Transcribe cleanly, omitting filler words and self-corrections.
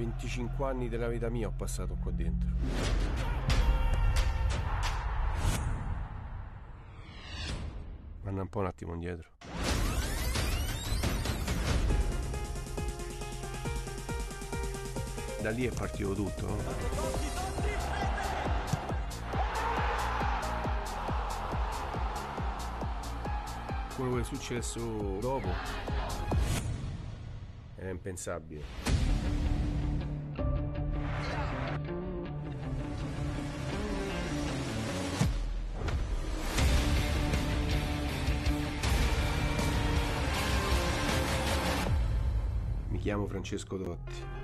25 anni della vita mia ho passato qua dentro. Guarda un attimo indietro. Da lì è partito tutto, no? Quello che è successo dopo era impensabile. Mi chiamo Francesco Dotti.